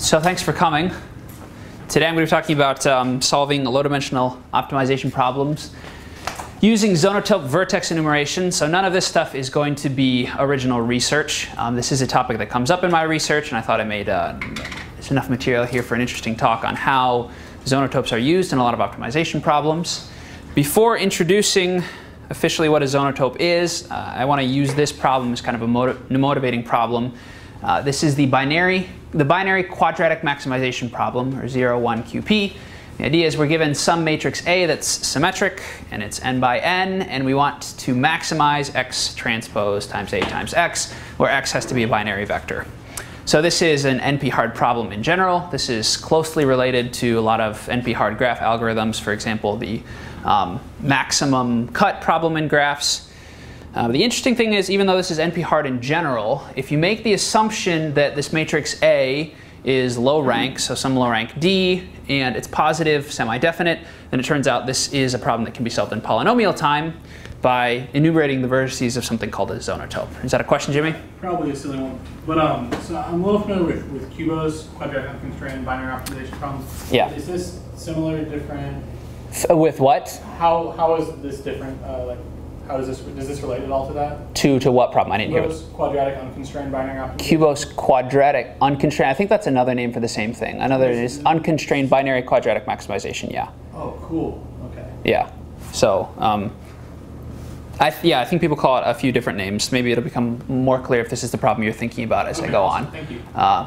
So thanks for coming. Today I'm going to be talking about solving low-dimensional optimization problems using Zonotope vertex enumeration. So none of this stuff is going to be original research. This is a topic that comes up in my research, and I thought I made there's enough material here for an interesting talk on how zonotopes are used in a lot of optimization problems. Before introducing officially what a zonotope is, I want to use this problem as kind of a motivating problem. This is the binary quadratic maximization problem, or 0, 1, QP. The idea is we're given some matrix A that's symmetric, and it's n by n, and we want to maximize x transpose times A times x, where x has to be a binary vector. So this is an NP-hard problem in general. This is closely related to a lot of NP-hard graph algorithms, for example, the maximum cut problem in graphs. The interesting thing is, even though this is NP-hard in general, if you make the assumption that this matrix A is low rank, so some low rank D, and it's positive, semi-definite, then it turns out this is a problem that can be solved in polynomial time by enumerating the vertices of something called a zonotope. Is that a question, Jimmy? Probably a silly one. But so I'm a little familiar with Kubo's quadratic unconstrained binary optimization problems. Yeah. Is this similar, different? With what? How is this different? How does this relate at all to that? To what problem? I didn't hear it. Kubo's quadratic unconstrained binary optimization. Kubo's quadratic unconstrained. I think that's another name for the same thing. Another is unconstrained binary quadratic maximization. Yeah. Oh, cool. Okay. Yeah. So I think people call it a few different names. Maybe it'll become more clear if this is the problem you're thinking about as I go on. Thank you.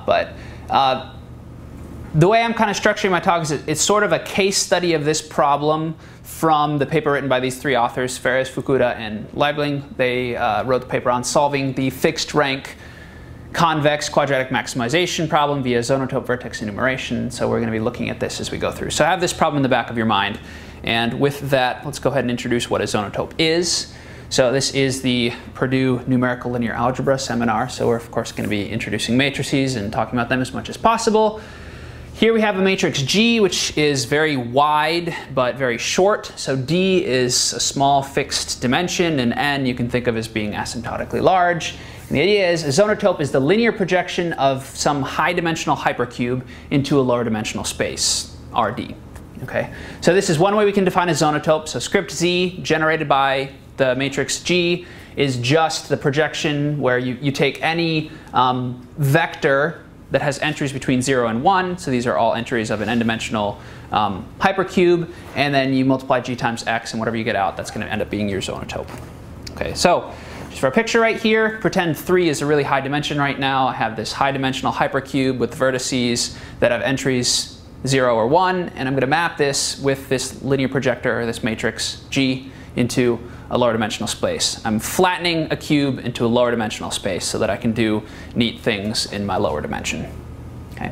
The way I'm kind of structuring my talk is it's sort of a case study of this problem from the paper written by these three authors, Ferris, Fukuda, and Leibling. They wrote the paper on solving the fixed rank convex quadratic maximization problem via Zonotope vertex enumeration. So we're going to be looking at this as we go through. So have this problem in the back of your mind. And with that, let's go ahead and introduce what a zonotope is. So this is the Purdue Numerical Linear Algebra seminar. So we're, of course, going to be introducing matrices and talking about them as much as possible. Here we have a matrix G, which is very wide but very short. So D is a small fixed dimension, and N you can think of as being asymptotically large. And the idea is a zonotope is the linear projection of some high dimensional hypercube into a lower dimensional space, RD. Okay? So this is one way we can define a zonotope. So script Z generated by the matrix G is just the projection where you take any vector that has entries between 0 and 1. So these are all entries of an n-dimensional hypercube. And then you multiply G times X, and whatever you get out, that's going to end up being your zonotope. Okay, so just for a picture right here, pretend 3 is a really high dimension right now. I have this high dimensional hypercube with vertices that have entries 0 or 1. And I'm going to map this with this linear projector, or this matrix G, into a lower dimensional space. I'm flattening a cube into a lower dimensional space so that I can do neat things in my lower dimension. Okay.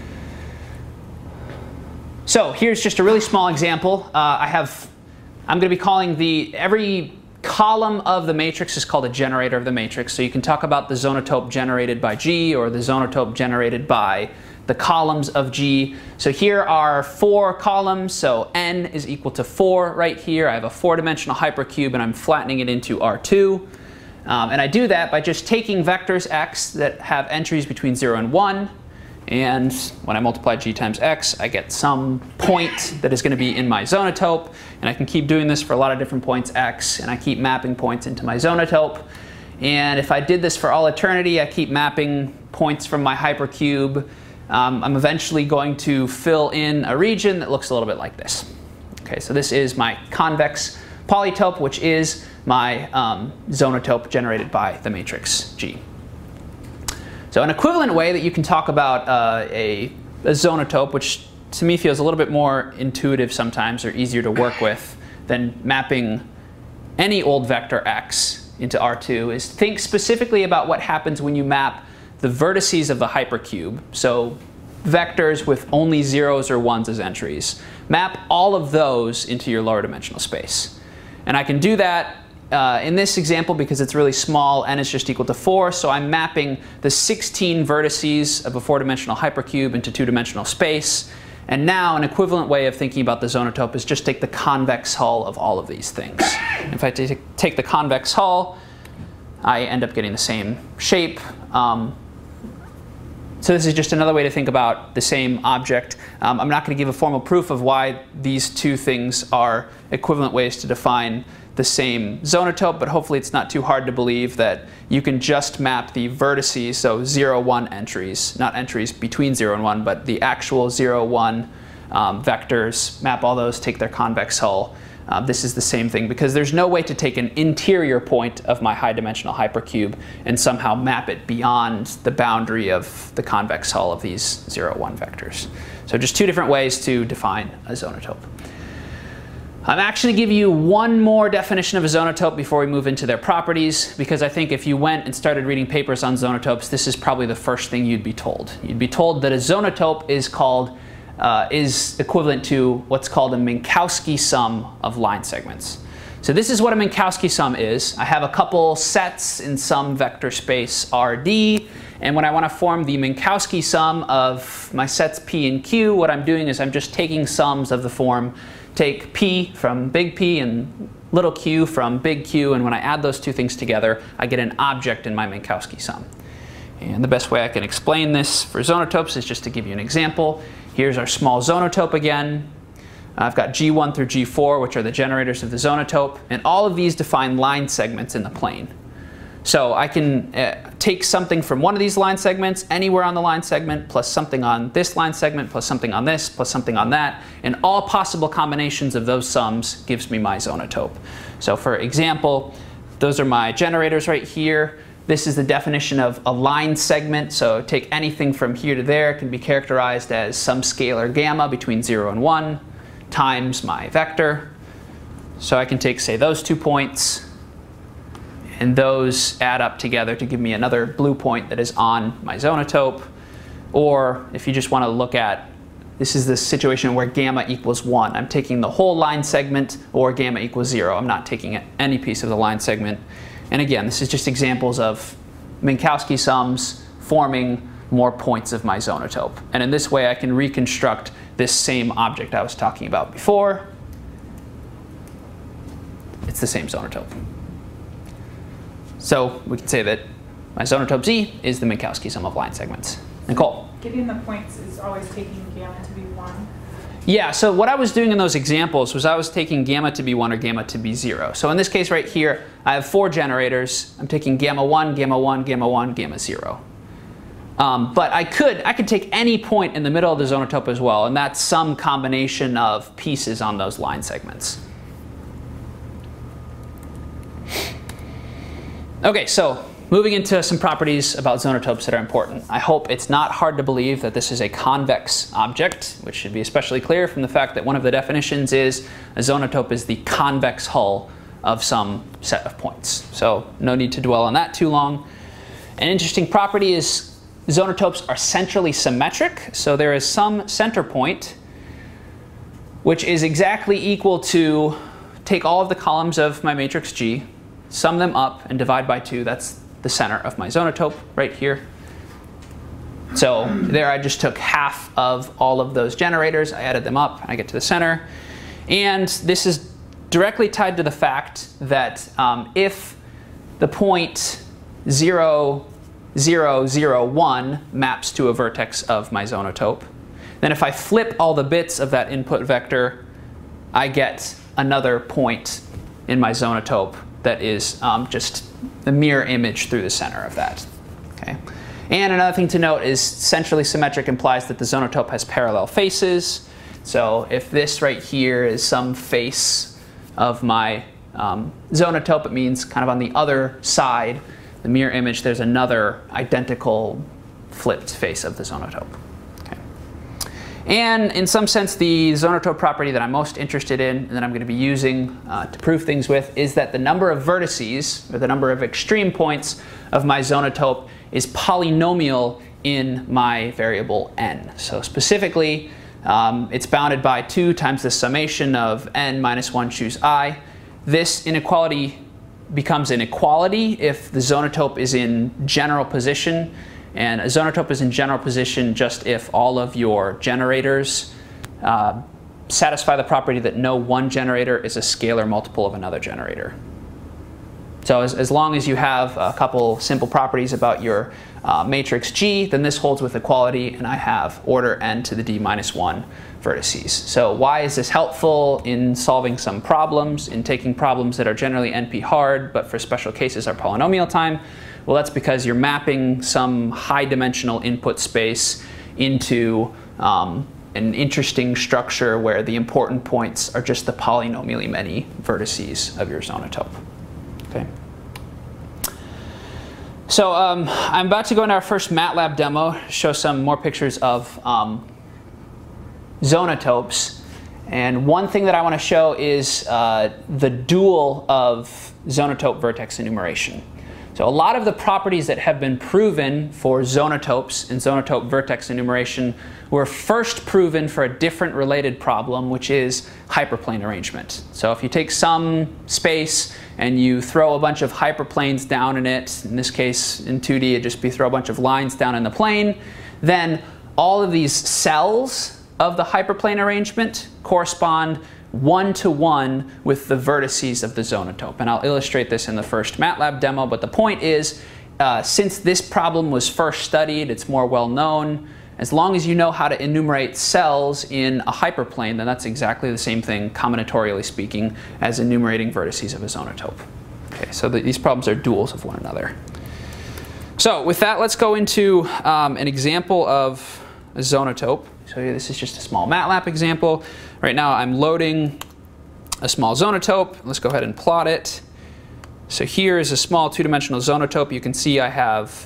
So here's just a really small example. I'm going to be calling every column of the matrix is called a generator of the matrix. So you can talk about the zonotope generated by G or the zonotope generated by the columns of G. So here are 4 columns, so n is equal to 4 right here. I have a 4-dimensional hypercube, and I'm flattening it into R2. And I do that by just taking vectors x that have entries between 0 and 1. And when I multiply G times X, I get some point that is going to be in my zonotope. And I can keep doing this for a lot of different points x, and I keep mapping points into my zonotope. And if I did this for all eternity, I keep mapping points from my hypercube. I'm eventually going to fill in a region that looks a little bit like this. Okay, so this is my convex polytope, which is my zonotope generated by the matrix G. So an equivalent way that you can talk about a zonotope, which to me feels a little bit more intuitive sometimes or easier to work with than mapping any old vector x into R2, is think specifically about what happens when you map the vertices of the hypercube, so vectors with only 0s or 1s as entries. Map all of those into your lower dimensional space. And I can do that in this example because it's really small, n is just equal to 4, so I'm mapping the 16 vertices of a 4-dimensional hypercube into 2-dimensional space. And now an equivalent way of thinking about the zonotope is just take the convex hull of all of these things. If I take the convex hull, I end up getting the same shape. So this is just another way to think about the same object. I'm not going to give a formal proof of why these two things are equivalent ways to define the same zonotope, but hopefully it's not too hard to believe that you can just map the vertices, so 0, 1 entries, not entries between 0 and 1, but the actual 0, 1 vectors, map all those, take their convex hull. This is the same thing because there's no way to take an interior point of my high-dimensional hypercube and somehow map it beyond the boundary of the convex hull of these 0, 1 vectors. So just two different ways to define a zonotope. I'm actually going to give you one more definition of a zonotope before we move into their properties, because I think if you went and started reading papers on zonotopes, this is probably the first thing you'd be told. You'd be told that a zonotope is equivalent to what's called a Minkowski sum of line segments. So this is what a Minkowski sum is. I have a couple sets in some vector space RD, and when I want to form the Minkowski sum of my sets P and Q, what I'm doing is I'm just taking sums of the form, take P from big P and little q from big Q, and when I add those two things together, I get an object in my Minkowski sum. And the best way I can explain this for zonotopes is just to give you an example. Here's our small zonotope again. I've got G1 through G4, which are the generators of the zonotope, and all of these define line segments in the plane. So I can take something from one of these line segments, anywhere on the line segment, plus something on this line segment, plus something on this, plus something on that, and all possible combinations of those sums gives me my zonotope. So for example, those are my generators right here. This is the definition of a line segment, so take anything from here to there. It can be characterized as some scalar gamma between 0 and 1 times my vector. So I can take, say, those 2 points, and those add up together to give me another blue point that is on my zonotope. Or if you just want to look at, this is the situation where gamma equals 1. I'm taking the whole line segment, or gamma equals 0. I'm not taking any piece of the line segment. And again, this is just examples of Minkowski sums forming more points of my zonotope. And in this way, I can reconstruct this same object I was talking about before. It's the same zonotope. So we can say that my zonotope Z is the Minkowski sum of line segments. Nicole? Getting the points is always taking gamma to be 1. Yeah, so what I was doing in those examples was I was taking gamma to be 1 or gamma to be 0. So in this case right here, I have 4 generators. I'm taking gamma 1, gamma 1, gamma 1, gamma 0. But I could take any point in the middle of the zonotope as well, and that's some combination of pieces on those line segments. Okay, so moving into some properties about zonotopes that are important. I hope it's not hard to believe that this is a convex object, which should be especially clear from the fact that one of the definitions is a zonotope is the convex hull of some set of points. So no need to dwell on that too long. An interesting property is zonotopes are centrally symmetric. So there is some center point which is exactly equal to, take all of the columns of my matrix G, sum them up, and divide by 2. That's the center of my zonotope right here. So there I just took half of all of those generators, I added them up, and I get to the center. And this is directly tied to the fact that if the point 0, 0, 0, 1 maps to a vertex of my zonotope, then if I flip all the bits of that input vector, I get another point in my zonotope that is just the mirror image through the center of that. Okay. And another thing to note is centrally symmetric implies that the zonotope has parallel faces. So if this right here is some face of my zonotope, it means kind of on the other side, the mirror image, there's another identical flipped face of the zonotope. And in some sense, the zonotope property that I'm most interested in and that I'm going to be using to prove things with is that the number of vertices, or the number of extreme points of my zonotope, is polynomial in my variable n. So specifically, it's bounded by 2 times the summation of n minus 1 choose I. This inequality becomes an equality if the zonotope is in general position. And a zonotope is in general position just if all of your generators satisfy the property that no one generator is a scalar multiple of another generator. So as long as you have a couple simple properties about your matrix G, then this holds with equality, and I have order n to the d minus 1 vertices. So why is this helpful in solving some problems, in taking problems that are generally NP hard, but for special cases are polynomial time? Well, that's because you're mapping some high dimensional input space into an interesting structure where the important points are just the polynomially many vertices of your zonotope. Okay. So I'm about to go into our first MATLAB demo, show some more pictures of zonotopes. And one thing that I want to show is the dual of zonotope vertex enumeration. So a lot of the properties that have been proven for zonotopes and zonotope vertex enumeration were first proven for a different related problem, which is hyperplane arrangement. So if you take some space and you throw a bunch of hyperplanes down in it, in this case in 2D it'd just be throw a bunch of lines down in the plane, then all of these cells of the hyperplane arrangement correspond one-to-one with the vertices of the zonotope. And I'll illustrate this in the first MATLAB demo, but the point is, since this problem was first studied, it's more well known, as long as you know how to enumerate cells in a hyperplane, then that's exactly the same thing, combinatorially speaking, as enumerating vertices of a zonotope. Okay, so these problems are duals of one another. So with that, let's go into an example of a zonotope. So this is just a small MATLAB example. Right now I'm loading a small zonotope. Let's go ahead and plot it. So here is a small two-dimensional zonotope. You can see I have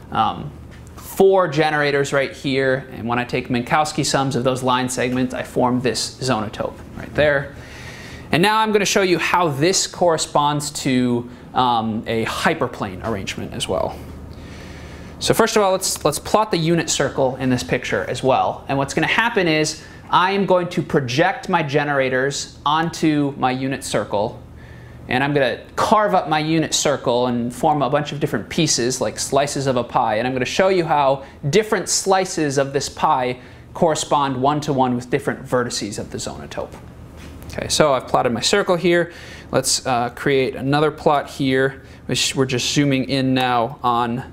4 generators right here. And when I take Minkowski sums of those line segments, I form this zonotope right there. And now I'm going to show you how this corresponds to a hyperplane arrangement as well. So first of all, let's plot the unit circle in this picture as well. And what's going to happen is I am going to project my generators onto my unit circle. And I'm going to carve up my unit circle and form a bunch of different pieces, like slices of a pie. And I'm going to show you how different slices of this pie correspond one-to-one with different vertices of the zonotope. Okay, so I've plotted my circle here. Let's create another plot here, which we're just zooming in now on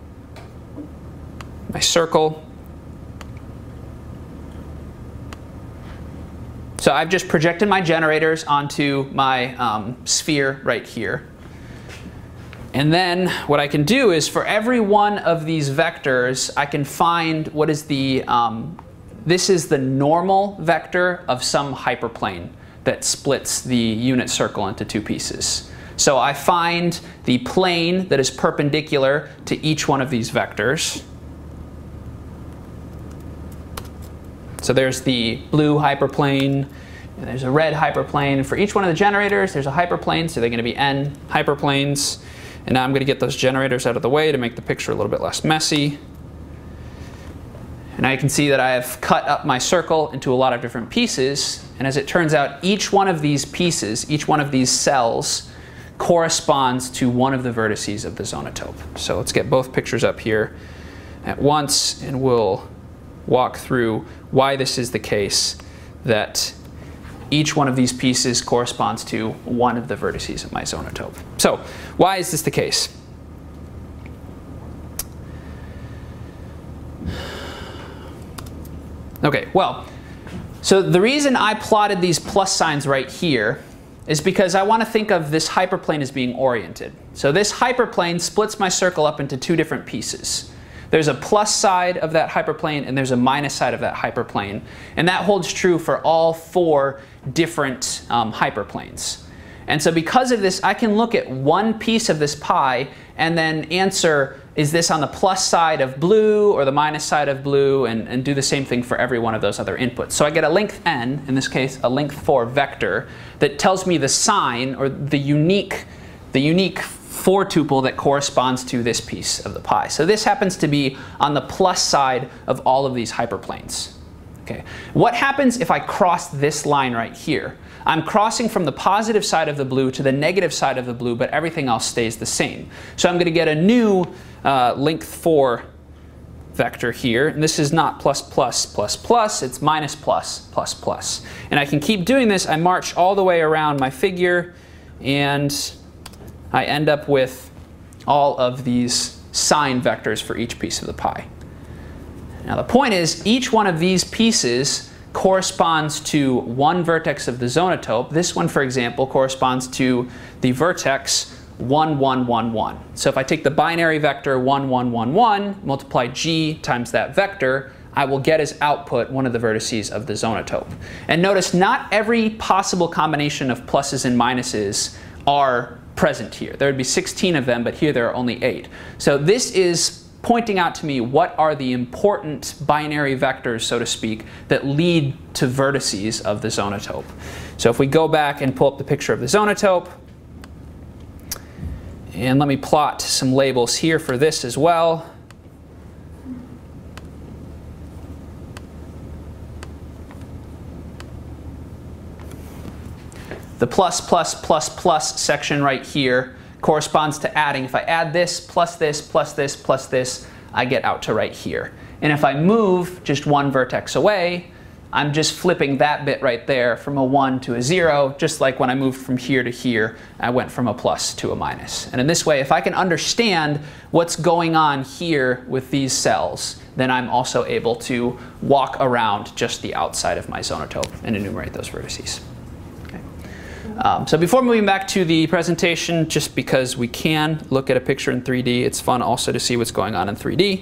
my circle. So I've just projected my generators onto my sphere right here. And then what I can do is for every one of these vectors, I can find what is the, this is the normal vector of some hyperplane that splits the unit circle into 2 pieces. So I find the plane that is perpendicular to each one of these vectors. So there's the blue hyperplane, and there's a red hyperplane. For each one of the generators, there's a hyperplane, so they're going to be n hyperplanes. And now I'm going to get those generators out of the way to make the picture a little bit less messy. And now you can see that I have cut up my circle into a lot of different pieces. And as it turns out, each one of these pieces, each one of these cells, corresponds to one of the vertices of the zonotope. So let's get both pictures up here at once, and we'll walk through why this is the case, that each one of these pieces corresponds to one of the vertices of my zonotope. So why is this the case? Okay, well, so the reason I plotted these plus signs right here is because I want to think of this hyperplane as being oriented. So this hyperplane splits my circle up into 2 different pieces. There's a plus side of that hyperplane and there's a minus side of that hyperplane. And that holds true for all 4 different hyperplanes. And so because of this, I can look at one piece of this pie and then answer, is this on the plus side of blue or the minus side of blue, and do the same thing for every one of those other inputs. So I get a length n, in this case a length 4 vector, that tells me the sign or the unique 4 tuple that corresponds to this piece of the pie. So this happens to be on the plus side of all of these hyperplanes. Okay. What happens if I cross this line right here? I'm crossing from the positive side of the blue to the negative side of the blue, but everything else stays the same. So I'm going to get a new length 4 vector here. And this is not plus, plus, plus, plus. It's minus, plus, plus, plus. And I can keep doing this. I march all the way around my figure, and I end up with all of these sign vectors for each piece of the pie. Now the point is, each one of these pieces corresponds to one vertex of the zonotope. This one, for example, corresponds to the vertex 1, 1, 1, 1. So if I take the binary vector 1, 1, 1, 1, multiply g times that vector, I will get as output one of the vertices of the zonotope. And notice, not every possible combination of pluses and minuses are present here. There would be 16 of them, but here there are only 8. So this is pointing out to me what are the important binary vectors, so to speak, that lead to vertices of the zonotope. So if we go back and pull up the picture of the zonotope, and let me plot some labels here for this as well. The plus, plus, plus, plus section right here corresponds to adding. If I add this, plus this, plus this, plus this, I get out to right here. And if I move just one vertex away, I'm just flipping that bit right there from a 1 to a 0, just like when I moved from here to here, I went from a plus to a minus. And in this way, if I can understand what's going on here with these cells, then I'm also able to walk around just the outside of my zonotope and enumerate those vertices. So before moving back to the presentation, just because we can look at a picture in 3D, it's fun also to see what's going on in 3D.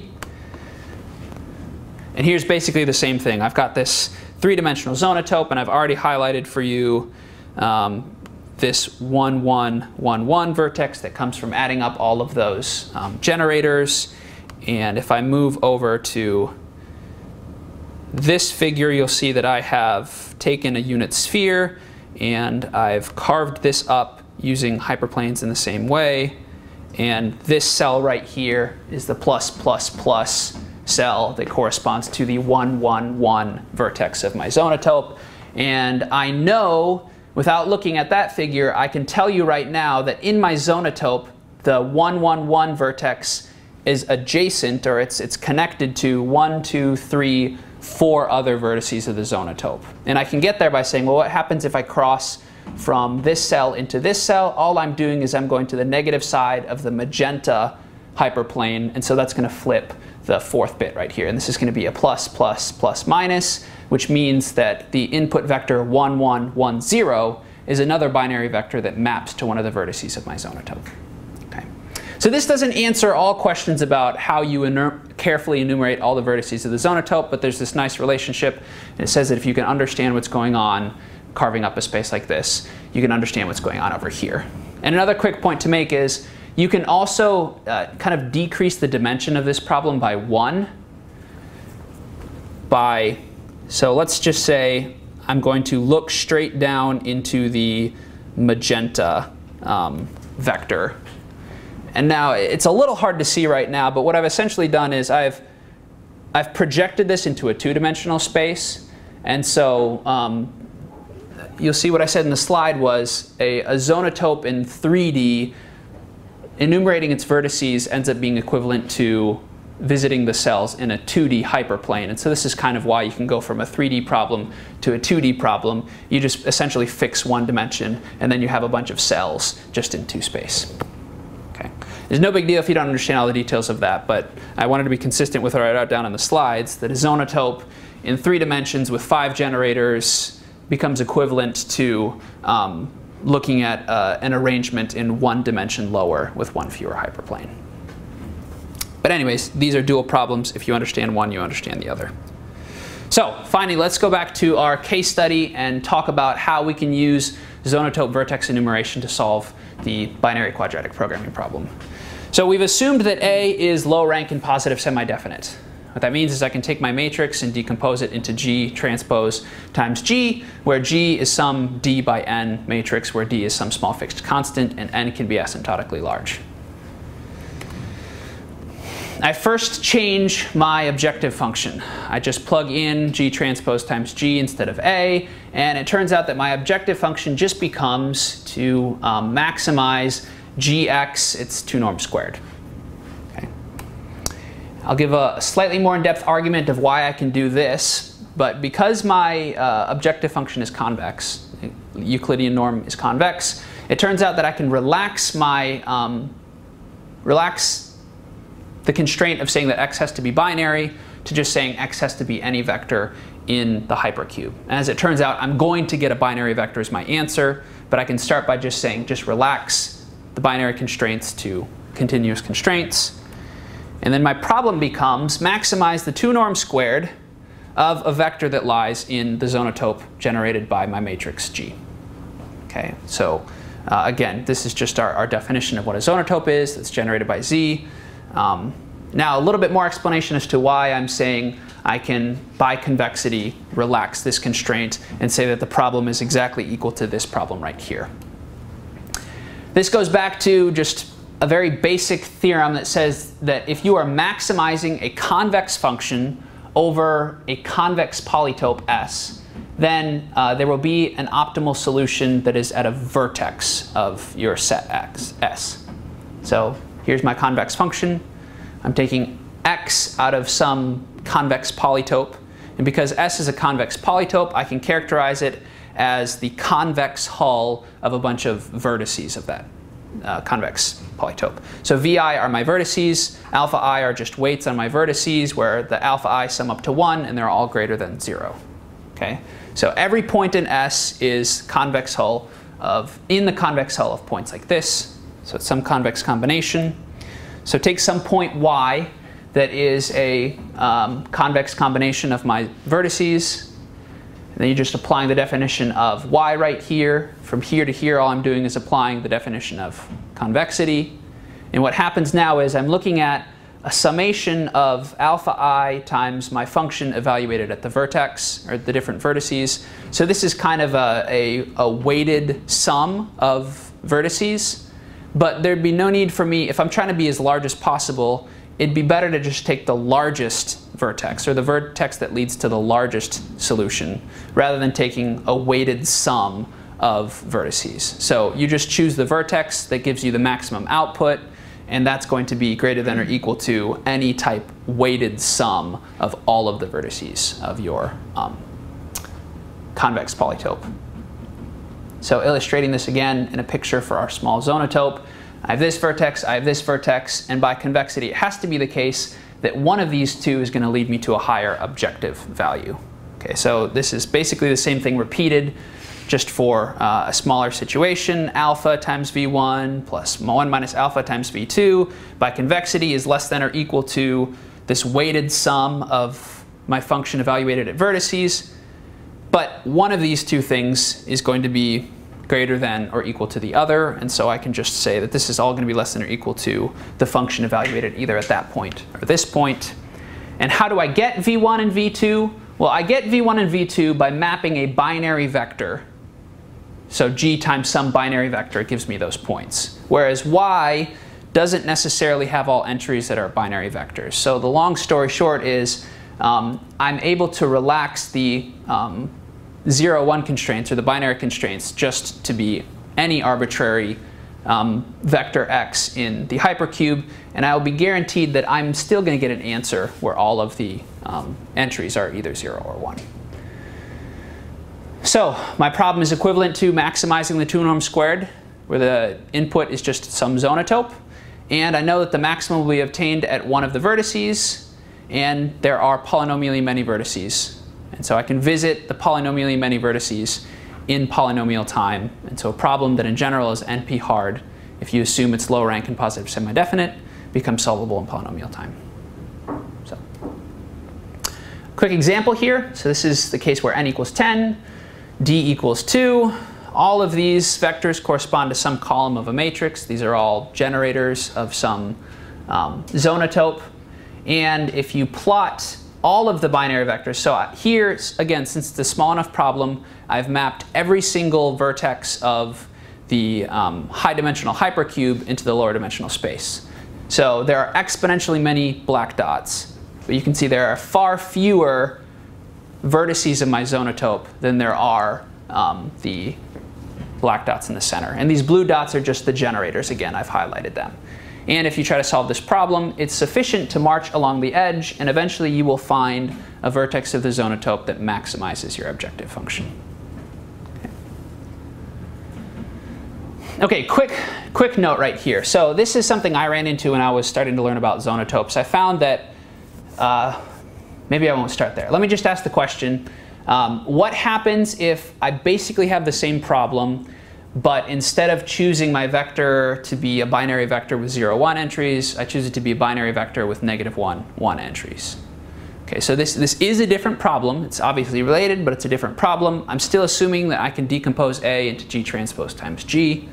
And here's basically the same thing. I've got this three-dimensional zonotope, and I've already highlighted for you this 1, 1, 1, 1 vertex that comes from adding up all of those generators. And if I move over to this figure, you'll see that I have taken a unit sphere, and I've carved this up using hyperplanes in the same way. And this cell right here is the plus, plus, plus cell that corresponds to the 1, 1, 1 vertex of my zonotope. And I know, without looking at that figure, I can tell you right now that in my zonotope, the 1, 1, 1 vertex is adjacent, or it's connected to 1, 2, 3, 4 other vertices of the zonotope. And I can get there by saying, well, what happens if I cross from this cell into this cell? All I'm doing is I'm going to the negative side of the magenta hyperplane, and so that's going to flip the 4th bit right here. And this is going to be a plus, plus, plus, minus, which means that the input vector 1, 1, 1, 0 is another binary vector that maps to one of the vertices of my zonotope. Okay. So this doesn't answer all questions about how you carefully enumerate all the vertices of the zonotope, but there's this nice relationship, and it says that if you can understand what's going on carving up a space like this, you can understand what's going on over here. And another quick point to make is you can also kind of decrease the dimension of this problem by 1. So let's just say I'm going to look straight down into the magenta vector. And now it's a little hard to see right now, but what I've essentially done is I've projected this into a 2-dimensional space. And so you'll see what I said in the slide was a zonotope in 3D, enumerating its vertices ends up being equivalent to visiting the cells in a 2D hyperplane. And so this is kind of why you can go from a 3D problem to a 2D problem. You just essentially fix one dimension, and then you have a bunch of cells just in 2 space. Okay. It's no big deal if you don't understand all the details of that, but I wanted to be consistent with what I wrote down in the slides, that a zonotope in 3 dimensions with 5 generators becomes equivalent to looking at an arrangement in 1 dimension lower with 1 fewer hyperplane. But anyways, these are dual problems. If you understand one, you understand the other. So finally, let's go back to our case study and talk about how we can use zonotope vertex enumeration to solve the binary quadratic programming problem. So we've assumed that A is low rank and positive semi-definite. What that means is I can take my matrix and decompose it into G transpose times G, where G is some D by N matrix, where D is some small fixed constant, and N can be asymptotically large. I first change my objective function. I just plug in G transpose times G instead of A, and it turns out that my objective function just becomes to maximize Gx, it's 2 norms squared. I'll give a slightly more in-depth argument of why I can do this, but because my objective function is convex, Euclidean norm is convex, it turns out that I can relax the constraint of saying that x has to be binary to just saying x has to be any vector in the hypercube. And as it turns out, I'm going to get a binary vector as my answer, but I can start by just saying just relax the binary constraints to continuous constraints. And then my problem becomes maximize the 2 norm squared of a vector that lies in the zonotope generated by my matrix G. Okay, so again, this is just our definition of what a zonotope is that's generated by Z. Now a little bit more explanation as to why I'm saying I can, by convexity, relax this constraint and say that the problem is exactly equal to this problem right here. This goes back to just a very basic theorem that says that if you are maximizing a convex function over a convex polytope S, then there will be an optimal solution that is at a vertex of your set X, S. So here's my convex function. I'm taking x out of some convex polytope. And because S is a convex polytope, I can characterize it as the convex hull of a bunch of vertices of that convex polytope. So Vi are my vertices, alpha I are just weights on my vertices, where the alpha I sum up to 1 and they're all greater than 0. Okay? So every point in S is convex hull in the convex hull of points like this. So it's some convex combination. So take some point y that is a convex combination of my vertices. And then you're just applying the definition of y right here. From here to here, all I'm doing is applying the definition of convexity. And what happens now is I'm looking at a summation of alpha I times my function evaluated at the vertex, or the different vertices. So this is kind of a weighted sum of vertices. But there'd be no need for me, if I'm trying to be as large as possible, it'd be better to just take the largest vertex, or the vertex that leads to the largest solution, rather than taking a weighted sum of vertices. So you just choose the vertex that gives you the maximum output, and that's going to be greater than or equal to any type weighted sum of all of the vertices of your convex polytope. So illustrating this again in a picture for our small zonotope, I have this vertex, I have this vertex, and by convexity it has to be the case that one of these two is going to lead me to a higher objective value. Okay, so this is basically the same thing repeated, just for a smaller situation. Alpha times V1 plus 1 minus alpha times V2 by convexity is less than or equal to this weighted sum of my function evaluated at vertices. But one of these two things is going to be greater than or equal to the other. And so I can just say that this is all going to be less than or equal to the function evaluated either at that point or this point. And how do I get V1 and V2? Well, I get V1 and V2 by mapping a binary vector. So G times some binary vector gives me those points. Whereas Y doesn't necessarily have all entries that are binary vectors. So the long story short is I'm able to relax the 0, 1 constraints, or the binary constraints, just to be any arbitrary vector x in the hypercube, and I will be guaranteed that I'm still going to get an answer where all of the entries are either 0 or 1. So my problem is equivalent to maximizing the 2 norm squared, where the input is just some zonotope, and I know that the maximum will be obtained at one of the vertices, and there are polynomially many vertices. And so I can visit the polynomially many vertices in polynomial time. And so a problem that in general is NP hard, if you assume it's low rank and positive semi-definite, becomes solvable in polynomial time. So, quick example here. So this is the case where n equals 10, d equals 2. All of these vectors correspond to some column of a matrix. These are all generators of some zonotope. And if you plot all of the binary vectors, so here, again, since it's a small enough problem, I've mapped every single vertex of the high dimensional hypercube into the lower dimensional space. So there are exponentially many black dots, but you can see there are far fewer vertices of my zonotope than there are the black dots in the center. And these blue dots are just the generators. Again, I've highlighted them. And if you try to solve this problem, it's sufficient to march along the edge, and eventually you will find a vertex of the zonotope that maximizes your objective function. Okay. Okay, quick note right here. So this is something I ran into when I was starting to learn about zonotopes. I found that, maybe I won't start there. Let me just ask the question, what happens if I basically have the same problem, but instead of choosing my vector to be a binary vector with 0, 1 entries, I choose it to be a binary vector with -1, 1 entries? Okay, so this is a different problem. It's obviously related, but it's a different problem. I'm still assuming that I can decompose A into G transpose times G.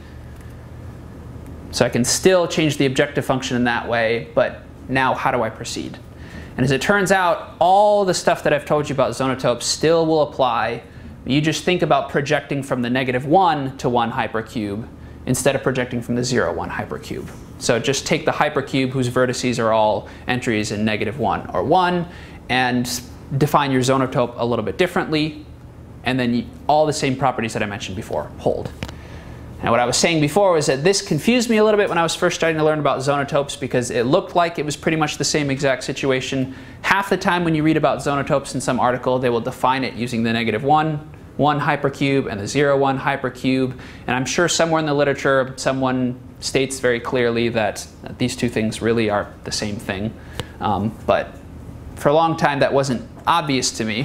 So I can still change the objective function in that way, but now how do I proceed? And as it turns out, all the stuff that I've told you about zonotopes still will apply. You just think about projecting from the -1 to 1 hypercube instead of projecting from the 0, 1 hypercube. So just take the hypercube whose vertices are all entries in -1 or 1 and define your zonotope a little bit differently, and then all the same properties that I mentioned before hold. And what I was saying before was that this confused me a little bit when I was first starting to learn about zonotopes, because it looked like it was pretty much the same exact situation. Half the time when you read about zonotopes in some article, they will define it using the -1, 1 hypercube and the 0, 1 hypercube. And I'm sure somewhere in the literature, someone states very clearly that these two things really are the same thing. But for a long time, that wasn't obvious to me.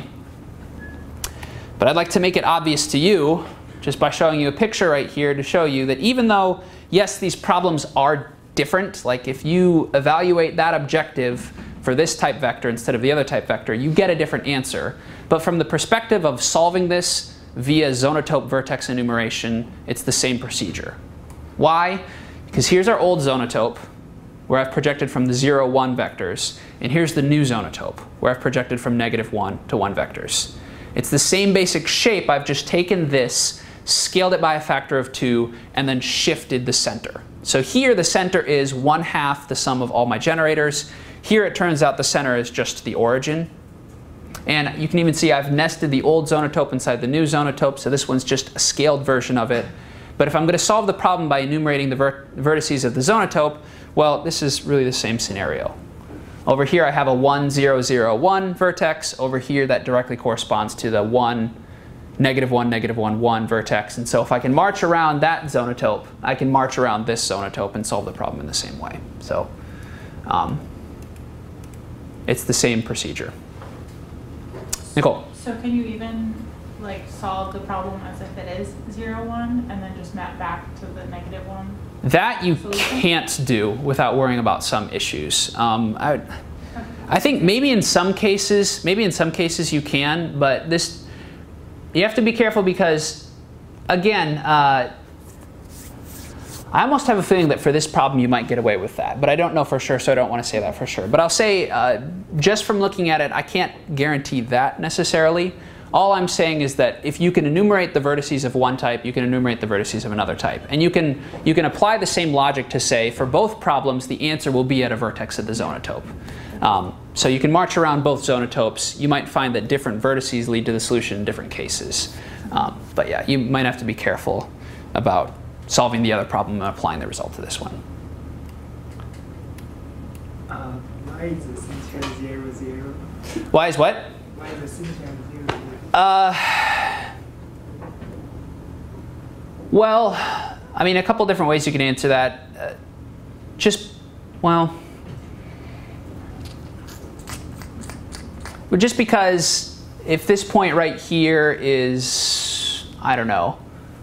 But I'd like to make it obvious to you just by showing you a picture right here to show you that even though, yes, these problems are different, like if you evaluate that objective for this type vector instead of the other type vector, you get a different answer. But from the perspective of solving this via zonotope vertex enumeration, it's the same procedure. Why? Because here's our old zonotope, where I've projected from the 0, 1 vectors, and here's the new zonotope, where I've projected from -1 to 1 vectors. It's the same basic shape. I've just taken this, scaled it by a factor of 2, and then shifted the center. So here the center is 1/2 the sum of all my generators. Here it turns out the center is just the origin. And you can even see I've nested the old zonotope inside the new zonotope, so this one's just a scaled version of it. But if I'm going to solve the problem by enumerating the vertices of the zonotope, well, this is really the same scenario. Over here I have a 1, 0, 0, 1 vertex. Over here that directly corresponds to the 1, -1, -1, 1 vertex. And so if I can march around that zonotope, I can march around this zonotope and solve the problem in the same way. So it's the same procedure. Nicole? So can you even like solve the problem as if it is 0, 1 and then just map back to the -1? That you can't do without worrying about some issues. I think maybe in some cases you can, but this, you have to be careful because, again, I almost have a feeling that for this problem you might get away with that, but I don't know for sure, so I don't want to say that for sure. But I'll say, just from looking at it, I can't guarantee that necessarily. All I'm saying is that if you can enumerate the vertices of one type, you can enumerate the vertices of another type. And you can apply the same logic to say, for both problems, the answer will be at a vertex of the zonotope. So you can march around both zonotopes. You might find that different vertices lead to the solution in different cases. But yeah, you might have to be careful about solving the other problem and applying the result to this one. Why is the signature 0, 0? Why is what? Why is the signature 0, 0? Well, I mean, a couple different ways you can answer that. Just because if this point right here is, I don't know,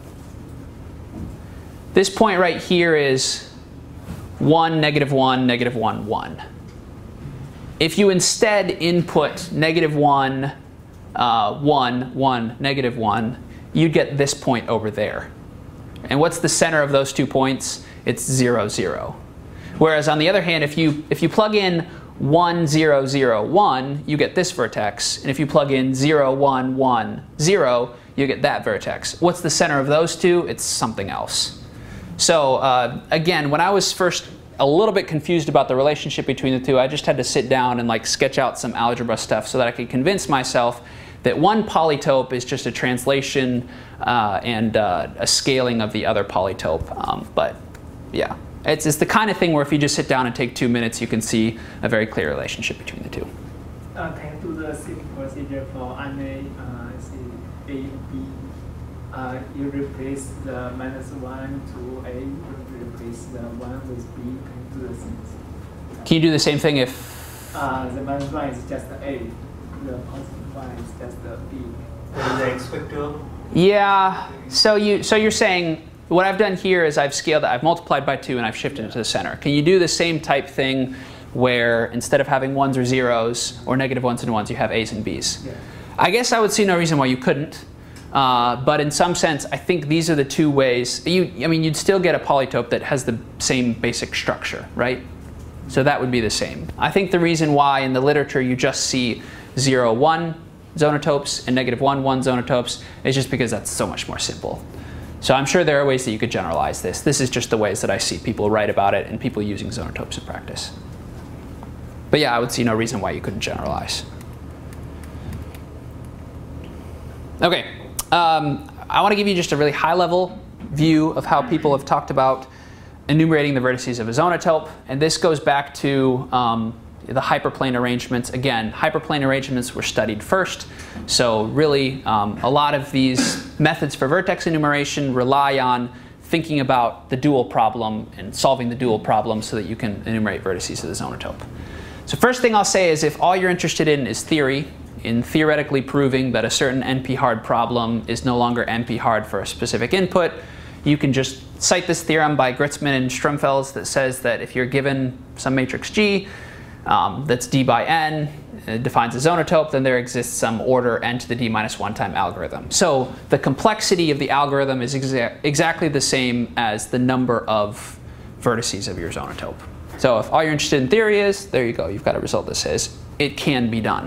this point right here is 1, -1, -1, 1. If you instead input -1, 1, 1, -1, you'd get this point over there. And what's the center of those 2 points? It's 0, 0. Whereas on the other hand, if you plug in 1, 0, 0, 1, you get this vertex. And if you plug in 0, 1, 1, 0, you get that vertex. What's the center of those two? It's something else. So again, when I was first a little bit confused about the relationship between the two, I just had to sit down and like sketch out some algebra stuff so that I could convince myself that one polytope is just a translation and a scaling of the other polytope. But yeah, it's the kind of thing where if you just sit down and take 2 minutes, you can see a very clear relationship between the two. Can you do the same procedure for array, A and B You replace the -1 to A, you replace the 1 with B, and do the same thing. Can you do the same thing if? The -1 is just the A, the +1 is just the B. Is the X factor? Yeah. So you're saying what I've done here is I've multiplied by 2 and I've shifted it to the center. Can you do the same type thing where instead of having 1s or 0s or -1s and 1s, you have A's and B's? Yeah. I guess I would see no reason why you couldn't. But in some sense, I think these are the two ways. I mean, you'd still get a polytope that has the same basic structure, right? So that would be the same. I think the reason why in the literature you just see 0, 1 zonotopes and -1, 1 zonotopes is just because that's so much more simple. So I'm sure there are ways that you could generalize this. This is just the ways that I see people write about it and people using zonotopes in practice. But yeah, I would see no reason why you couldn't generalize. Okay. I want to give you just a really high-level view of how people have talked about enumerating the vertices of a zonotope. And this goes back to the hyperplane arrangements. Again, hyperplane arrangements were studied first. So really, a lot of these methods for vertex enumeration rely on thinking about the dual problem and solving the dual problem so that you can enumerate vertices of the zonotope. So first thing I'll say is if all you're interested in is theory, in theoretically proving that a certain NP-hard problem is no longer NP-hard for a specific input, you can just cite this theorem by Gritzman and Strumfels that says that if you're given some matrix G that's D by N, it defines a zonotope, then there exists some order n to the d-1 time algorithm. So the complexity of the algorithm is exactly the same as the number of vertices of your zonotope. So if all you're interested in theory is, there you go, you've got a result that says it can be done.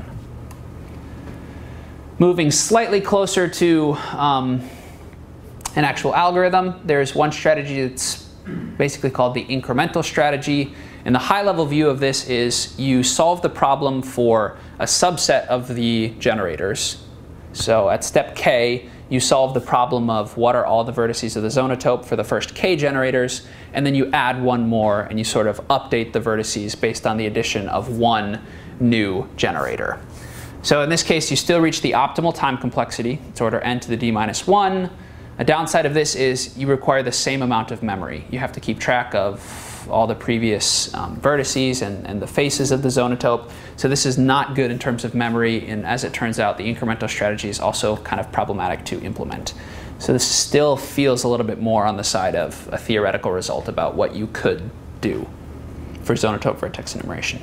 Moving slightly closer to an actual algorithm, there's one strategy that's basically called the incremental strategy. And the high-level view of this is you solve the problem for a subset of the generators. So at step K, you solve the problem of what are all the vertices of the zonotope for the first K generators, and then you add one more and you sort of update the vertices based on the addition of one new generator. So in this case, you still reach the optimal time complexity. It's order n to the d-1. A downside of this is you require the same amount of memory. You have to keep track of all the previous vertices and the faces of the zonotope. So this is not good in terms of memory. And as it turns out, the incremental strategy is also kind of problematic to implement. So this still feels a little bit more on the side of a theoretical result about what you could do for zonotope vertex enumeration.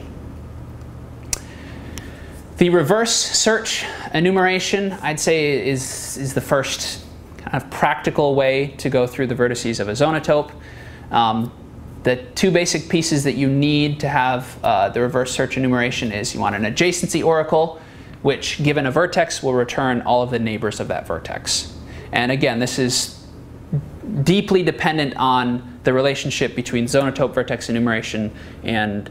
The reverse search enumeration, I'd say, is the first kind of practical way to go through the vertices of a zonotope. The two basic pieces that you need to have the reverse search enumeration is you want an adjacency oracle, which given a vertex will return all of the neighbors of that vertex. And again, this is deeply dependent on the relationship between zonotope vertex enumeration and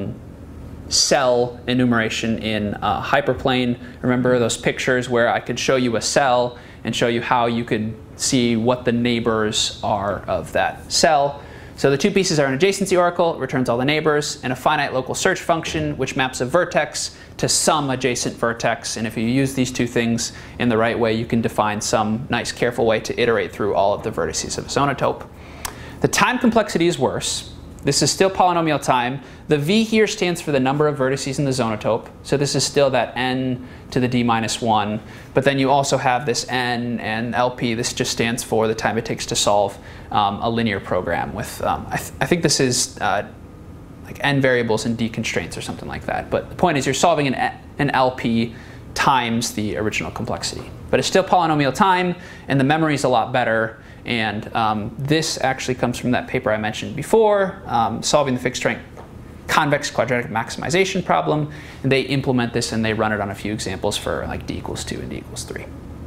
cell enumeration in hyperplane. Remember those pictures where I could show you a cell and show you how you could see what the neighbors are of that cell. So the two pieces are an adjacency oracle, it returns all the neighbors, and a finite local search function, which maps a vertex to some adjacent vertex. And if you use these two things in the right way, you can define some nice, careful way to iterate through all of the vertices of a zonotope. The time complexity is worse. This is still polynomial time. The V here stands for the number of vertices in the zonotope. So this is still that n to the d-1. But then you also have this n and LP. This just stands for the time it takes to solve a linear program with, I think this is like n variables and d constraints or something like that. But the point is you're solving an LP times the original complexity. But it's still polynomial time, and the memory is a lot better. And this actually comes from that paper I mentioned before, solving the fixed rank convex quadratic maximization problem. And they implement this and they run it on a few examples for like d equals 2 and d equals 3.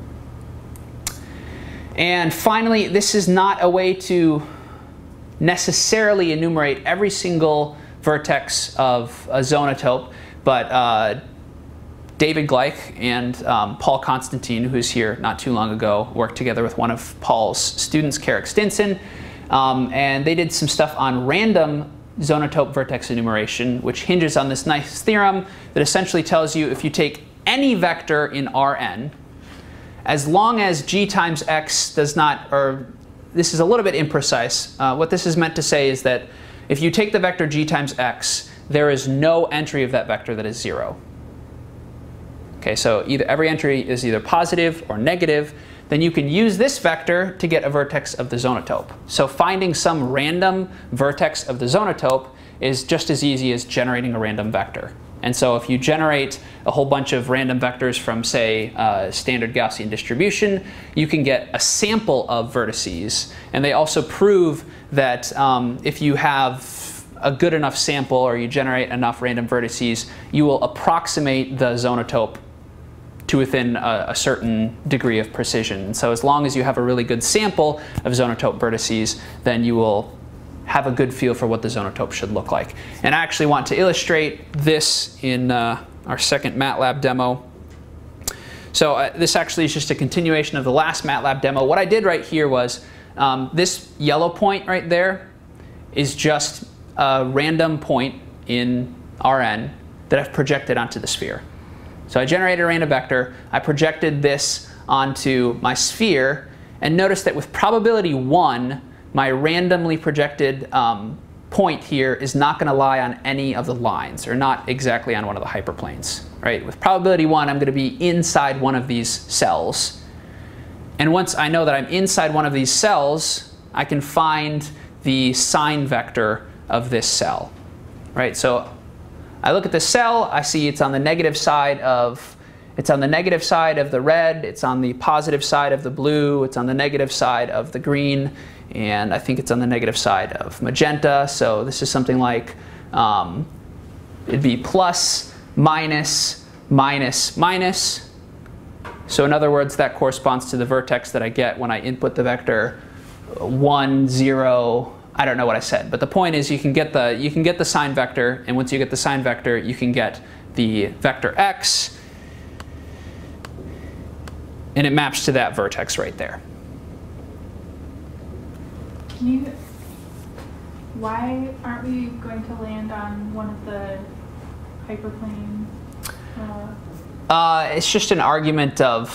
And finally, this is not a way to necessarily enumerate every single vertex of a zonotope, but David Gleich and Paul Constantine, who's here not too long ago, worked together with one of Paul's students, Carrick Stinson, and they did some stuff on random zonotope vertex enumeration, which hinges on this nice theorem that essentially tells you if you take any vector in Rn as long as g times x does not, or this is a little bit imprecise. What this is meant to say is that if you take the vector g times x, there is no entry of that vector that is 0. Okay, so every entry is either positive or negative. Then you can use this vector to get a vertex of the zonotope. So finding some random vertex of the zonotope is just as easy as generating a random vector. And so if you generate a whole bunch of random vectors from, say, standard Gaussian distribution, you can get a sample of vertices. And they also prove that if you have a good enough sample, or you generate enough random vertices, you will approximate the zonotope to within a certain degree of precision. And so as long as you have a really good sample of zonotope vertices, then you will have a good feel for what the zonotope should look like. And I actually want to illustrate this in our second MATLAB demo. So this actually is just a continuation of the last MATLAB demo. What I did right here was this yellow point right there is just a random point in Rn that I've projected onto the sphere. So I generated a random vector, I projected this onto my sphere, and notice that with probability 1, my randomly projected point here is not going to lie on any of the lines, or not exactly on one of the hyperplanes. Right? With probability 1, I'm going to be inside one of these cells. And once I know that I'm inside one of these cells, I can find the sign vector of this cell. Right? So I look at the cell, I see it's on the negative side of the red, it's on the positive side of the blue, it's on the negative side of the green, and I think it's on the negative side of magenta. So this is something like, it'd be plus, minus, minus, minus. So in other words, that corresponds to the vertex that I get when I input the vector 1, 0, I don't know what I said, but the point is you can get the sign vector, and once you get the sign vector, you can get the vector x, and it maps to that vertex right there. Why aren't we going to land on one of the hyperplane? It's just an argument of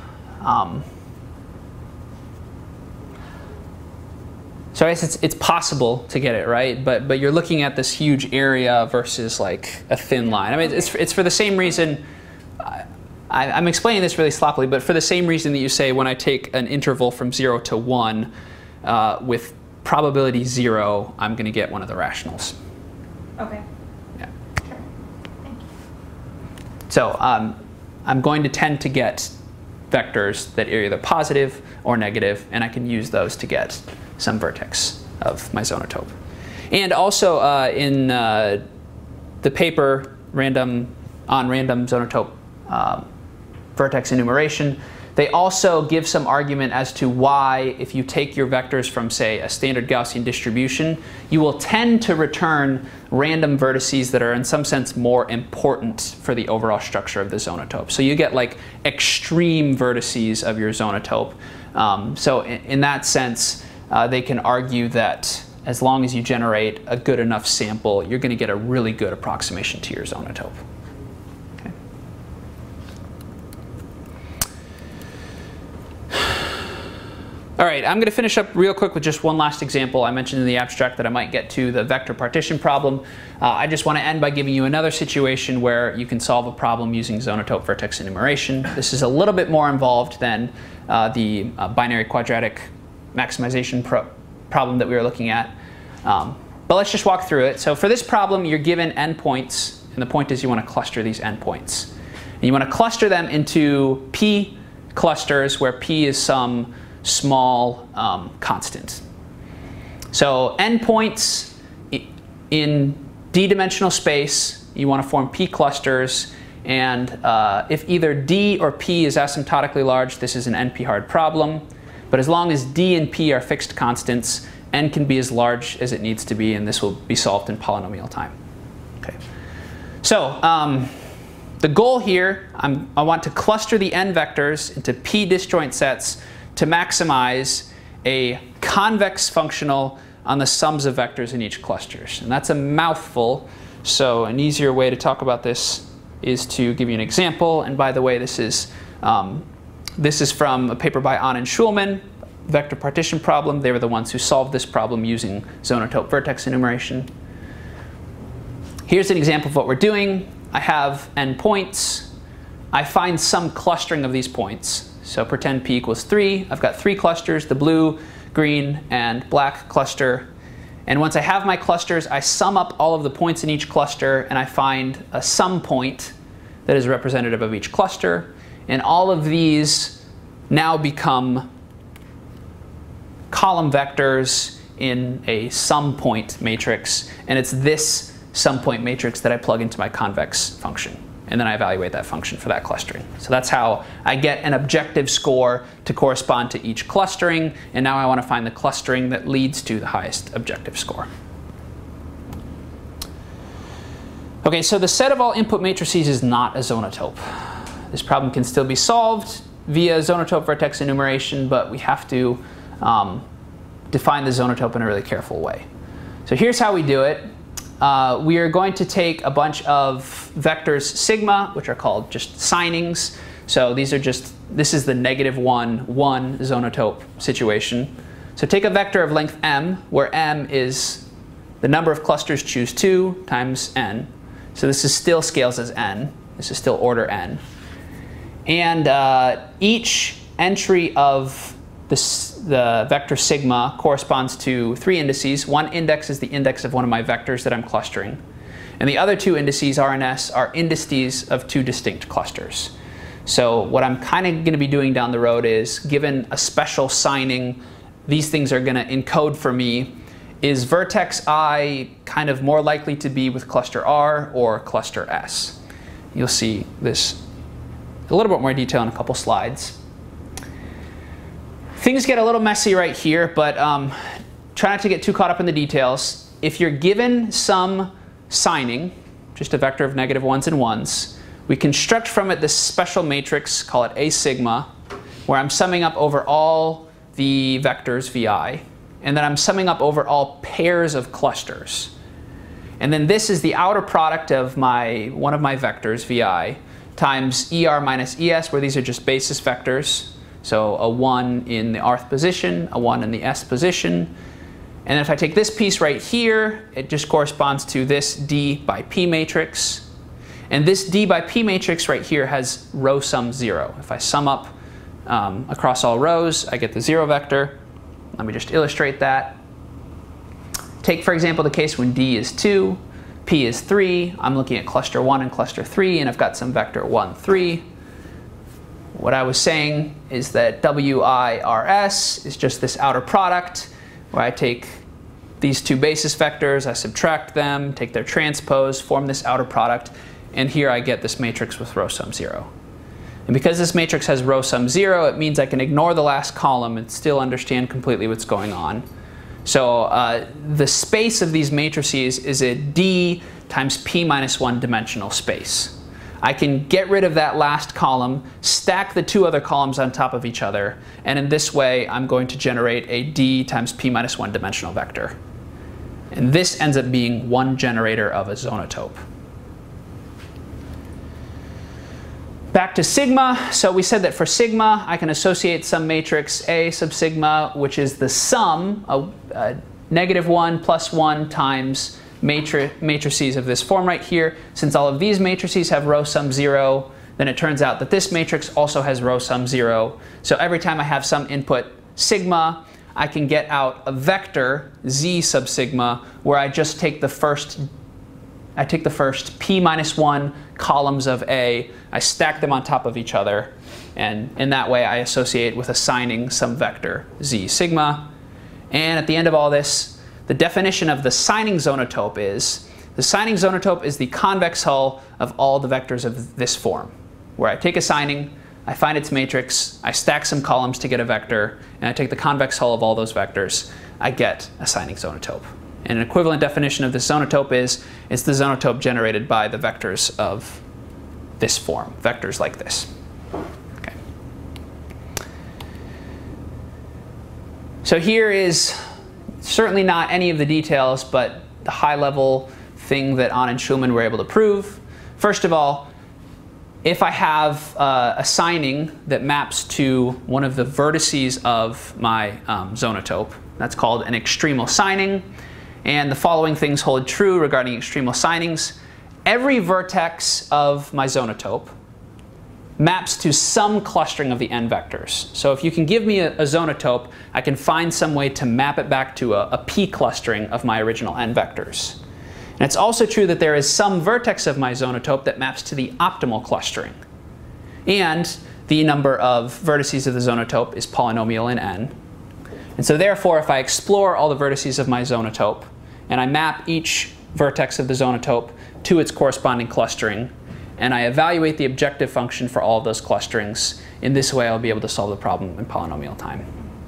so I guess it's possible to get it right, but you're looking at this huge area versus like a thin line. I mean, it's for the same reason. I'm explaining this really sloppily, but for the same reason that you say when I take an interval from 0 to 1 with probability 0, I'm going to get one of the rationals. Okay. Yeah. Sure. Thank you. So I'm going to tend to get vectors that are either positive or negative, and I can use those to get some vertex of my zonotope. And also in the paper random zonotope vertex enumeration, they also give some argument as to why, if you take your vectors from, say, a standard Gaussian distribution, you will tend to return random vertices that are in some sense more important for the overall structure of the zonotope. So you get like extreme vertices of your zonotope. So in that sense, they can argue that as long as you generate a good enough sample, you're going to get a really good approximation to your zonotope. Okay. All right, I'm going to finish up real quick with just one last example. I mentioned in the abstract that I might get to the vector partition problem. I just want to end by giving you another situation where you can solve a problem using zonotope vertex enumeration. This is a little bit more involved than the binary quadratic maximization problem that we were looking at. But let's just walk through it. So for this problem, you're given endpoints, and the point is you want to cluster these endpoints. And you want to cluster them into p clusters, where p is some small constant. So endpoints in d-dimensional space, you want to form p clusters, and if either d or p is asymptotically large, this is an NP-hard problem. But as long as d and p are fixed constants, n can be as large as it needs to be, and this will be solved in polynomial time. Okay. So the goal here, I want to cluster the n vectors into p disjoint sets to maximize a convex functional on the sums of vectors in each cluster. And that's a mouthful, so an easier way to talk about this is to give you an example. And by the way, this is This is from a paper by Ahn and Schulman, vector partition problem. They were the ones who solved this problem using Zonotope vertex enumeration. Here's an example of what we're doing. I have n points. I find some clustering of these points. So pretend p equals 3. I've got 3 clusters, the blue, green, and black cluster. And once I have my clusters, I sum up all of the points in each cluster, and I find a sum point that is representative of each cluster. And all of these now become column vectors in a sum point matrix. And it's this sum point matrix that I plug into my convex function. And then I evaluate that function for that clustering. So that's how I get an objective score to correspond to each clustering. And now I want to find the clustering that leads to the highest objective score. OK, so the set of all input matrices is not a zonotope. This problem can still be solved via zonotope vertex enumeration, but we have to define the zonotope in a really careful way. So here's how we do it. We are going to take a bunch of vectors sigma, which are called just signings. So these are just, this is the -1, 1 zonotope situation. So take a vector of length m, where m is the number of clusters choose 2 times n. So this is still scales as n. This is still order n. And each entry of the vector sigma corresponds to 3 indices. One index is the index of one of my vectors that I'm clustering. And the other 2 indices, R and S, are indices of 2 distinct clusters. So what I'm kind of going to be doing down the road is, given a special signing, these things are going to encode for me. Is vertex I kind of more likely to be with cluster R or cluster S? You'll see this a little bit more detail in a couple slides. Things get a little messy right here, but try not to get too caught up in the details. If you're given some signing, just a vector of -1s and 1s, we construct from it this special matrix, call it A sigma, where I'm summing up over all the vectors vi, and then I'm summing up over all pairs of clusters. And then this is the outer product of one of my vectors vi times er minus es, where these are just basis vectors. So a 1 in the rth position, a 1 in the s position. And if I take this piece right here, it just corresponds to this D by P matrix. And this D by P matrix right here has row sum 0. If I sum up across all rows, I get the 0 vector. Let me just illustrate that. Take, for example, the case when D is 2, P is 3. I'm looking at cluster 1 and cluster 3, and I've got some vector 1, 3. What I was saying is that WIRS is just this outer product, where I take these 2 basis vectors, I subtract them, take their transpose, form this outer product, and here I get this matrix with row sum 0. And because this matrix has row sum 0, it means I can ignore the last column and still understand completely what's going on. So the space of these matrices is a D times P minus 1 dimensional space. I can get rid of that last column, stack the 2 other columns on top of each other, and in this way I'm going to generate a D times P minus 1 dimensional vector. And this ends up being one generator of a zonotope. Back to sigma. So we said that for sigma, I can associate some matrix A sub sigma, which is the sum of -1 plus 1 times matrices of this form right here. Since all of these matrices have row sum 0, then it turns out that this matrix also has row sum 0. So every time I have some input sigma, I can get out a vector z sub sigma, where I just take the first P minus 1 columns of A, I stack them on top of each other, and in that way I associate with assigning some vector z sigma. And at the end of all this, the definition of the signing zonotope is, the signing zonotope is the convex hull of all the vectors of this form, where I take a signing, I find its matrix, I stack some columns to get a vector, and I take the convex hull of all those vectors, I get a signing zonotope. And an equivalent definition of this zonotope is, it's the zonotope generated by the vectors of this form, vectors like this. Okay. So here is certainly not any of the details, but the high-level thing that Ahn and Schulman were able to prove. First of all, if I have a signing that maps to one of the vertices of my zonotope, that's called an extremal signing. And the following things hold true regarding extremal signings. Every vertex of my zonotope maps to some clustering of the n vectors. So if you can give me a zonotope, I can find some way to map it back to a p clustering of my original n vectors. And it's also true that there is some vertex of my zonotope that maps to the optimal clustering. And the number of vertices of the zonotope is polynomial in n. And so therefore, if I explore all the vertices of my zonotope, and I map each vertex of the zonotope to its corresponding clustering, and I evaluate the objective function for all of those clusterings, in this way I'll be able to solve the problem in polynomial time.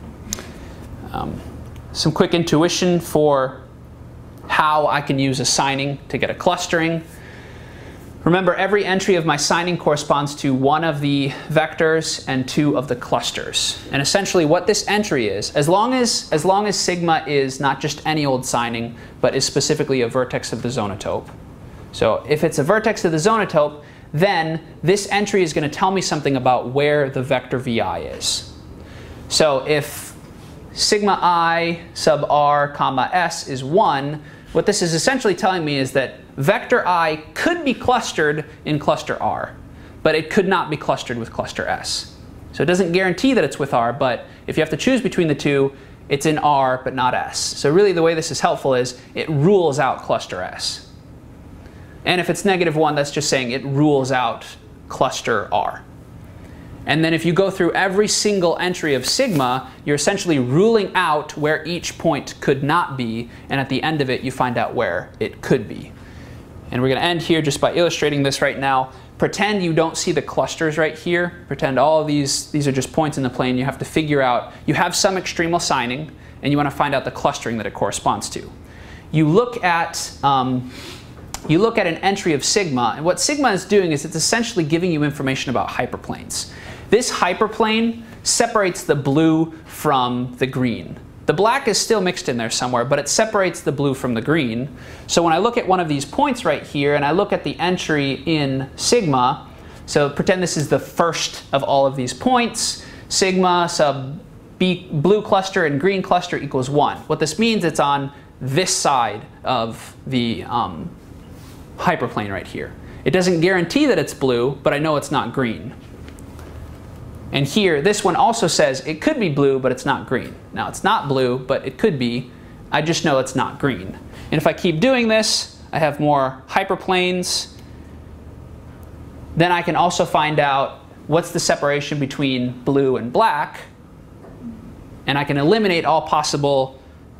Some quick intuition for how I can use a signing to get a clustering. Remember, every entry of my signing corresponds to one of the vectors and two of the clusters. And essentially what this entry is, as long as sigma is not just any old signing, but is specifically a vertex of the zonotope. So if it's a vertex of the zonotope, then this entry is going to tell me something about where the vector vi is. So if sigma I sub r comma s is 1, what this is essentially telling me is that vector I could be clustered in cluster R, but it could not be clustered with cluster S. So it doesn't guarantee that it's with R, but if you have to choose between the two, it's in R but not S. So really the way this is helpful is it rules out cluster S. And if it's -1, that's just saying it rules out cluster R. And then if you go through every single entry of sigma, you're essentially ruling out where each point could not be, and at the end of it you find out where it could be. And we're going to end here just by illustrating this right now. Pretend you don't see the clusters right here. Pretend all of these are just points in the plane. You have to figure out, you have some extremal signing, and you want to find out the clustering that it corresponds to. You look at an entry of sigma, and what sigma is doing is it's essentially giving you information about hyperplanes. This hyperplane separates the blue from the green. The black is still mixed in there somewhere, but it separates the blue from the green. So when I look at one of these points right here, and I look at the entry in sigma, so pretend this is the first of all of these points, sigma sub B, blue cluster and green cluster equals 1. What this means, it's on this side of the hyperplane right here. It doesn't guarantee that it's blue, but I know it's not green. And here, this one also says it could be blue, but it's not green. Now, it's not blue, but it could be. I just know it's not green. And if I keep doing this, I have more hyperplanes. Then I can also find out what's the separation between blue and black. And I can eliminate all possible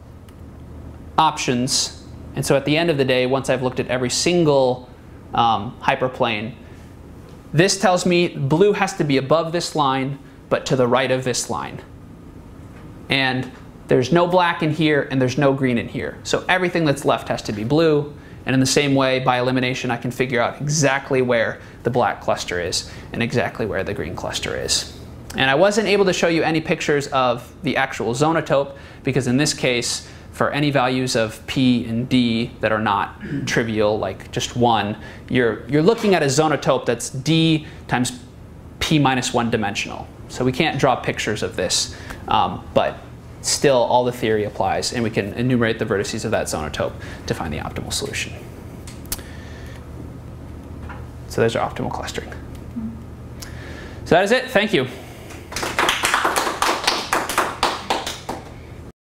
options. And so at the end of the day, once I've looked at every single hyperplane, this tells me blue has to be above this line, but to the right of this line. And there's no black in here, and there's no green in here. So everything that's left has to be blue. And in the same way, by elimination, I can figure out exactly where the black cluster is and exactly where the green cluster is. And I wasn't able to show you any pictures of the actual zonotope, because in this case, for any values of P and D that are not trivial, like just 1, you're looking at a zonotope that's D times P minus 1 dimensional. So we can't draw pictures of this, but still all the theory applies, and we can enumerate the vertices of that zonotope to find the optimal solution. So there's our optimal clustering. So that is it. Thank you.